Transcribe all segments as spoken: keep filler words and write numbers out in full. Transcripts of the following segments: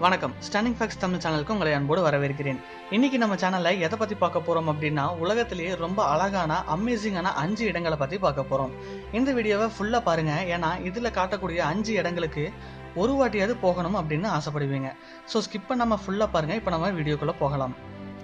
வணக்கம். Stunning facts Tamil சேனலுக்கு உங்களை அன்போடு வரவேற்கிறேன். இன்னைக்கு நம்ம சேனல்ல எதை பத்தி பார்க்க போறோம் அப்படின்னா, உலகத்திலேயே ரொம்ப அழகான அமேசிங்கான அஞ்சு இடங்களை பத்தி பார்க்க போறோம். இந்த வீடியோவை ஃபுல்லா பாருங்க, ஏன்னா இதுல காட்டக்கூடிய அஞ்சு இடங்களுக்கு ஒரு வாட்டியாவது போகணும் அப்படின்னு ஆசைப்படுவீங்க. ஸோ ஸ்கிப் பண்ணாம ஃபுல்லா பாருங்க. இப்போ நம்ம வீடியோக்குள்ள போகலாம்.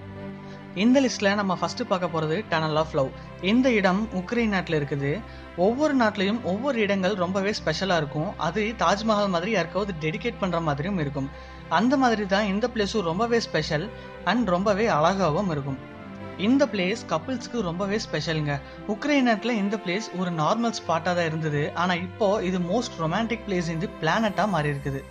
இந்த லிஸ்ட்ல நம்ம ஃபர்ஸ்ட் பார்க்க போறது டனல் ஆஃப் லவ். இந்த இடம் உக்ரைன் நாட்டில் இருக்குது. ஒவ்வொரு நாட்டிலையும் ஒவ்வொரு இடங்கள் ரொம்பவே ஸ்பெஷலா இருக்கும். அது தாஜ்மஹால் மாதிரி யாருக்காவது டெடிகேட் பண்ற மாதிரியும் இருக்கும். அந்த மாதிரி தான் இந்த பிளேஸும் ரொம்பவே ஸ்பெஷல் அண்ட் ரொம்பவே அழகாகவும் இருக்கும். இந்த பிளேஸ் கப்பிள்ஸ்க்கு ரொம்பவே ஸ்பெஷலுங்க. உக்ரைன் நாட்டில் இந்த பிளேஸ் ஒரு நார்மல் ஸ்பாட்டா தான் இருந்தது. ஆனா இப்போ இது மோஸ்ட் ரொமான்டிக் பிளேஸ் இந்த பிளானட்டா மாறி இருக்குது.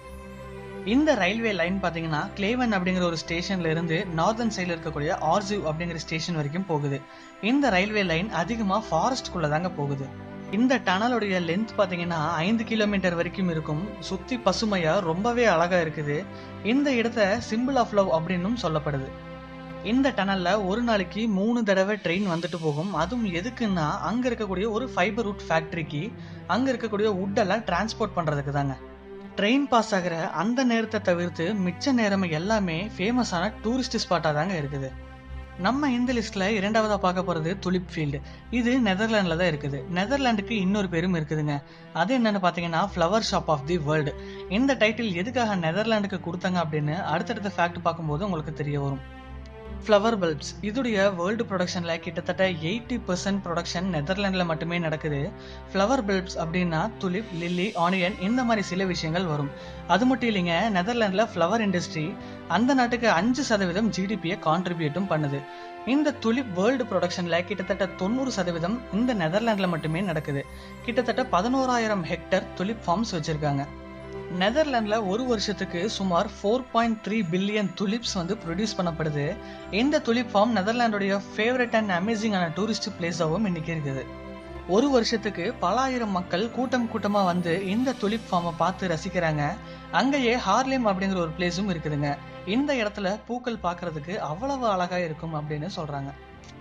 இந்த ரயில்வே லைன் பாத்தீங்கன்னா கிளேவன் அப்படிங்கிற ஒரு ஸ்டேஷன்ல இருந்து நார்தர்ன் சைட்ல இருக்கக்கூடிய ஆர்சிவ் அப்படிங்கிற ஸ்டேஷன் வரைக்கும் போகுது. இந்த ரயில்வே லைன் அதிகமா ஃபாரஸ்ட்குள்ள தாங்க போகுது. இந்த டனலுடைய லென்த் பாத்தீங்கன்னா ஐந்து கிலோமீட்டர் வரைக்கும் இருக்கும். சுத்தி பசுமையா ரொம்பவே அழகா இருக்குது. இந்த இடத்த சிம்பிள் ஆஃப் லவ் அப்படின்னும் சொல்லப்படுது. இந்த டனல்ல ஒரு நாளைக்கு மூணு தடவை ட்ரெயின் வந்துட்டு போகும். அதுவும் எதுக்குன்னா அங்க இருக்கக்கூடிய ஒரு ஃபைபர் வுட் ஃபேக்டரிக்கு அங்க இருக்கக்கூடிய வுட் எல்லாம் டிரான்ஸ்போர்ட் பண்றதுக்கு தாங்க. ட்ரெயின் பாஸ் ஆகிற அந்த நேரத்தை தவிர்த்து மிச்ச நேரம் எல்லாமே ஃபேமஸான டூரிஸ்ட் ஸ்பாட்டா தாங்க இருக்குது. நம்ம இந்த லிஸ்ட்ல இரண்டாவதா பார்க்க போறது துலிப் ஃபீல்டு. இது நெதர்லாண்ட்ல தான் இருக்குது. நெதர்லாண்டுக்கு இன்னொரு பேரும் இருக்குதுங்க. அது என்னன்னு பாத்தீங்கன்னா flower shop of the world. இந்த டைட்டில் எதுக்காக நெதர்லாண்டுக்கு கொடுத்தாங்க அப்படின்னு அடுத்தடுத்த ஃபேக்ட் பார்க்கும்போது உங்களுக்கு தெரிய வரும். ஃப்ளவர் பல்ப்ஸ் இதுடைய வேர்ல்டு ப்ரொடக்ஷன்ல கிட்டத்தட்ட எயிட்டி பர்சன்ட் ப்ரொடக்ஷன் நெதர்லாண்டில் மட்டுமே நடக்குது. ஃப்ளவர் பல்ப்ஸ் அப்படின்னா துலிப், லில்லி, ஆனியன் இந்த மாதிரி சில விஷயங்கள் வரும். அது மட்டும் இல்லைங்க, நெதர்லாண்டில் ஃப்ளவர் இண்டஸ்ட்ரி அந்த நாட்டுக்கு அஞ்சு சதவீதம் ஜிடிபியை கான்ட்ரிபியூட்டும் பண்ணுது. இந்த துலிப் வேர்ல்டு ப்ரொடக்ஷன்ல கிட்டத்தட்ட தொண்ணூறு சதவீதம் இந்த நெதர்லாண்டில் மட்டுமே நடக்குது. கிட்டத்தட்ட பதினோராயிரம் ஹெக்டர் துலிப் ஃபார்ம்ஸ் வச்சிருக்காங்க. நெதர்லாண்ட்ல ஒரு வருஷத்துக்கு சுமார் four point three billion tulips வந்து ப்ரொடியூஸ் பண்ணப்படுது. இந்த துலிப் ஃபார்ம் நெதர்லாண்டுடைய ஃபேவரட் அண்ட் அமேசிங்கான டூரிஸ்ட் பிளேஸாகவும் இன்னைக்கு இருக்குது. ஒரு வருஷத்துக்கு பல ஆயிரம் மக்கள் கூட்டம் கூட்டமா வந்து இந்த துலிப் ஃபார்மை பார்த்து ரசிக்கிறாங்க. அங்கேயே ஹார்லேம் அப்படிங்கிற ஒரு பிளேஸும் இருக்குதுங்க. இந்த இடத்துல பூக்கள் பார்க்கறதுக்கு அவ்வளவு அழகா இருக்கும் அப்படின்னு சொல்றாங்க.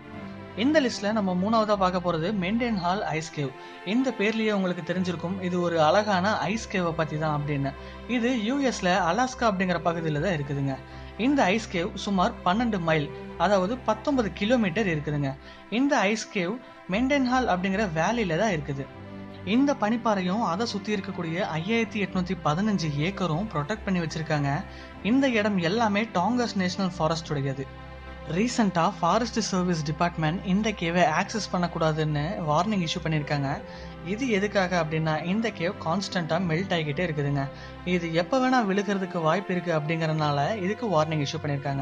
இந்த லிஸ்ட்ல நம்ம மூணாவதா பார்க்க போறது மெண்டென்ஹால் ஐஸ் கேவ். இந்த பேர்லயே உங்களுக்கு தெரிஞ்சிருக்கும் இது ஒரு அழகான ஐஸ் கேவை பத்தி தான் அப்படின்னு. இது யூஎஸ்ல அலாஸ்கா அப்படிங்கிற பகுதியில தான் இருக்குதுங்க. இந்த ஐஸ் கேவ் சுமார் பன்னெண்டு மைல், அதாவது பத்தொன்பது கிலோமீட்டர் இருக்குதுங்க. இந்த ஐஸ் கேவ் மெண்டென்ஹால் அப்படிங்கிற வேலியில தான் இருக்குது. இந்த பனிப்பாறையும் அதை சுத்தி இருக்கக்கூடிய ஐயாயிரத்தி எட்நூத்தி பதினஞ்சு ஏக்கரும் ப்ரொடெக்ட் பண்ணி வச்சிருக்காங்க. இந்த இடம் எல்லாமே டாங்கஸ் நேஷனல் ஃபாரஸ்ட் உடையது. ரீசெண்டா ஃபாரஸ்ட் சர்வீஸ் டிபார்ட்மெண்ட் இந்த கேவை ஆக்சஸ் பண்ணக்கூடாதுன்னு வார்னிங் இஷ்யூ பண்ணியிருக்காங்க. இது எதுக்காக அப்படின்னா இந்த கேவ் கான்ஸ்டன்டா மெல்ட் ஆகிக்கிட்டே இருக்குதுங்க. இது எப்ப வேணா விழுகிறதுக்கு வாய்ப்பு இருக்கு அப்படிங்கறதுனால இதுக்கு வார்னிங் இஷ்யூ பண்ணியிருக்காங்க.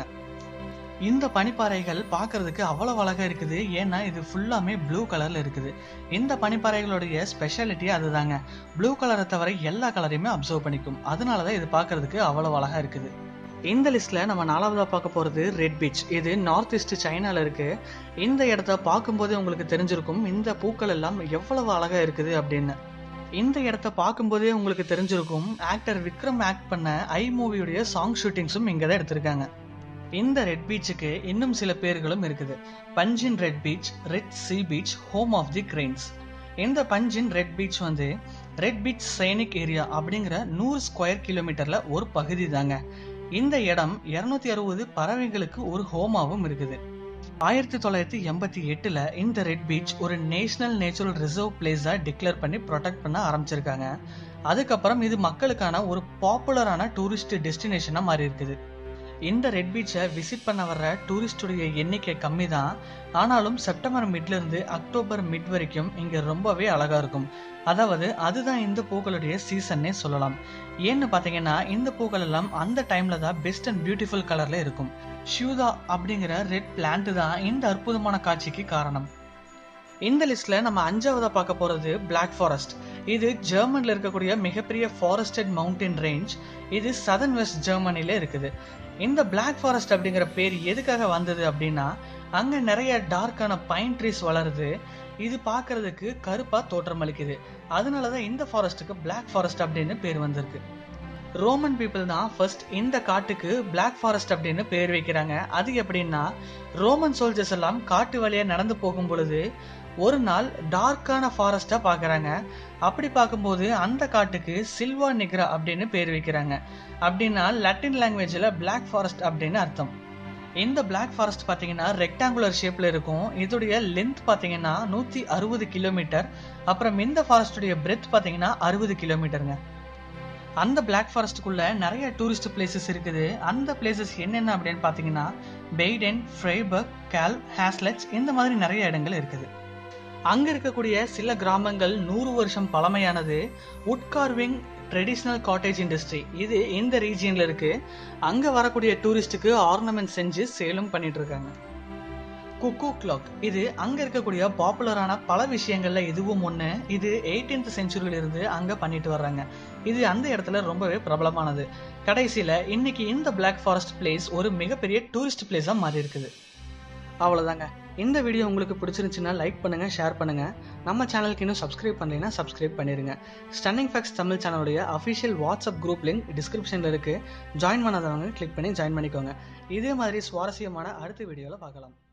இந்த பனிப்பாறைகள் பார்க்கறதுக்கு அவ்வளவு அழகா இருக்குது. ஏன்னா இது ஃபுல்லாமே ப்ளூ கலர்ல இருக்குது. இந்த பனிப்பாறைகளுடைய ஸ்பெஷாலிட்டி அதுதாங்க. ப்ளூ கலரை தவிர எல்லா கலரையுமே அப்சர்வ் பண்ணிக்கும். அதனாலதான் இது பார்க்கறதுக்கு அவ்வளவு அழகா இருக்குது. இந்த லிஸ்ட்ல நம்ம நாலாவதா பார்க்க போறது ரெட் பீச். இது நார்த் ஈஸ்ட் சைனால இருக்கு. இந்த இடத்த பார்க்கும்போது உங்களுக்கு தெரிஞ்சிருக்கும் இந்த பூக்கள் எல்லாம் எவ்வளவு அழகா இருக்குது அப்படின்னு. இந்த இடத்த பார்க்கும்போதே உங்களுக்கு தெரிஞ்சிருக்கும் ஆக்டர் விக்ரம் ஆக்ட் பண்ண ஐ மூவியுடைய சாங் ஷூட்டிங்ஸும் இங்க தான் எடுத்திருக்காங்க. இந்த ரெட் பீச்சுக்கு இன்னும் சில பேர்களும் இருக்குது. Panjin red beach, red sea beach, home of the grains. இந்த பஞ்சின் ரெட் பீச் வந்து ரெட் பீச் சைனிக் ஏரியா அப்படிங்கிற நூறு ஸ்கொயர் கிலோமீட்டர்ல ஒரு பகுதி தாங்க. இந்த இடம் இருநூத்தி அறுபது பறவைகளுக்கு ஒரு ஹோமாவும் இருக்குது. ஆயிரத்தி தொள்ளாயிரத்தி எண்பத்தி எட்டுல இந்த ரெட் பீச் ஒரு நேஷனல் நேச்சுரல் ரிசர்வ் பிளேஸா டிக்ளேர் பண்ணி ப்ரொடெக்ட் பண்ண ஆரம்பிச்சிருக்காங்க. அதுக்கப்புறம் இது மக்களுக்கான ஒரு பாப்புலரான டூரிஸ்ட் டெஸ்டினேஷனா மாறி இருக்குது. இந்த ரெட் பீச்சை விசிட் பண்ண வர்ற டூரிஸ்டுடைய எண்ணிக்கை கம்மி தான். ஆனாலும் செப்டம்பர் மிட்ல இருந்து அக்டோபர் மிட் வரைக்கும் இங்க ரொம்பவே அழகா இருக்கும். அதாவது அதுதான் இந்த பூக்களுடைய சீசன்னே சொல்லலாம். ஏன்னு பாத்தீங்கன்னா இந்த பூக்கள் எல்லாம் அந்த டைம்ல தான் பெஸ்ட் அண்ட் பியூட்டிஃபுல் கலர்ல இருக்கும். ஷியூதா அப்படிங்கிற ரெட் பிளான்ட் தான் இந்த அற்புதமான காட்சிக்கு காரணம். இந்த லிஸ்ட்ல நம்ம அஞ்சாவதா பார்க்க போறது பிளாக் ஃபாரஸ்ட். இது ஜெர்மன்ல இருக்கக்கூடிய மிகப்பெரிய ஃபாரஸ்டட் மவுண்டன் ரேஞ்ச். இது சதர்ன் வெஸ்ட் ஜெர்மனில இருக்குது. இந்த பிளாக் ஃபாரஸ்ட் அப்படிங்கிற பேர் எதுக்காக வந்தது அப்படின்னா அங்க நிறைய டார்க்கான பைன் ட்ரீஸ் வளருது. இது பார்க்கறதுக்கு கருப்பா தோற்றம் அளிக்குது. அதனாலதான் இந்த ஃபாரஸ்ட்டுக்கு பிளாக் ஃபாரஸ்ட் அப்படின்னு பேர் வந்திருக்கு. ரோமன் பீப்புள் தான் ஃபர்ஸ்ட் இந்த காட்டுக்கு பிளாக் ஃபாரஸ்ட் அப்படின்னு பேர் வைக்கிறாங்க. அது எப்படின்னா, ரோமன் சோல்ஜர்ஸ் எல்லாம் காட்டு வழியா நடந்து போகும் பொழுது ஒரு நாள் டார்க்கான ஃபாரஸ்டா பாக்குறாங்க. அப்படி பார்க்கும்போது அந்த காட்டுக்கு சில்வா நிக்ரா அப்படின்னு பேர் வைக்கிறாங்க. அப்படின்னா லட்டின் லாங்குவேஜ்ல பிளாக் ஃபாரஸ்ட் அப்படின்னு அர்த்தம். இந்த பிளாக் ஃபாரஸ்ட் பாத்தீங்கன்னா ரெக்டாங்குலர் ஷேப்ல இருக்கும். இதோடைய லென்த் பாத்தீங்கன்னா நூத்தி அறுபது கிலோமீட்டர். அப்புறம் இந்த ஃபாரஸ்டுடைய பிரெத் பாத்தீங்கன்னா அறுபது கிலோமீட்டருங்க. அந்த பிளாக் ஃபாரஸ்டுக்குள்ள நிறைய டூரிஸ்ட் பிளேசஸ் இருக்குது. அந்த பிளேசஸ் என்னென்ன அப்படின்னு பாத்தீங்கன்னா பெய்டென், ஃப்ரைபர்க், கால், ஹாஸ்லெட்ஸ் இந்த மாதிரி நிறைய இடங்கள் இருக்குது. அங்க இருக்கக்கூடிய சில கிராமங்கள் நூறு வருஷம் பழமையானது. Wood carving, traditional cottage industry இது இந்த ரீஜியன்ல இருக்கு. அங்க வரக்கூடிய டூரிஸ்டுக்கு ஆர்னமெண்ட் செஞ்சு சேலும் பண்ணிட்டு இருக்காங்க. குக்கூ கிளாக் இது அங்க இருக்கக்கூடிய பாப்புலரான பல விஷயங்கள்ல இதுவும் ஒண்ணு. இது எயிட்டீன்த் செஞ்சுரியில இருந்து அங்க பண்ணிட்டு வர்றாங்க. இது அந்த இடத்துல ரொம்பவே பிரபலமானது. கடைசியில இன்னைக்கு இந்த பிளாக் ஃபாரஸ்ட் பிளேஸ் ஒரு மிகப்பெரிய டூரிஸ்ட் பிளேஸா மாறி இருக்குது. அவ்வளவுதாங்க. இந்த வீடியோ உங்களுக்கு பிடிச்சிருந்துச்சுன்னா லைக் பண்ணுங்க, ஷேர் பண்ணுங்க. நம்ம சேனலுக்கு இன்னும் சப்ஸ்கிரைப் பண்ணலைன்னா சப்ஸ்கிரைப் பண்ணிருங்க. ஸ்டன்னிங் ஃபேக்ட்ஸ் தமிழ் சேனலுடைய அஃபிஷியல் வாட்ஸ்அப் குரூப் லிங்க் டிஸ்கிரிப்ஷன்ல இருக்கு. ஜாயின் பண்ணாதவங்க கிளிக் பண்ணி ஜாயின் பண்ணிக்கோங்க. இதே மாதிரி சுவாரஸ்யமான அடுத்த வீடியோல பார்க்கலாம்.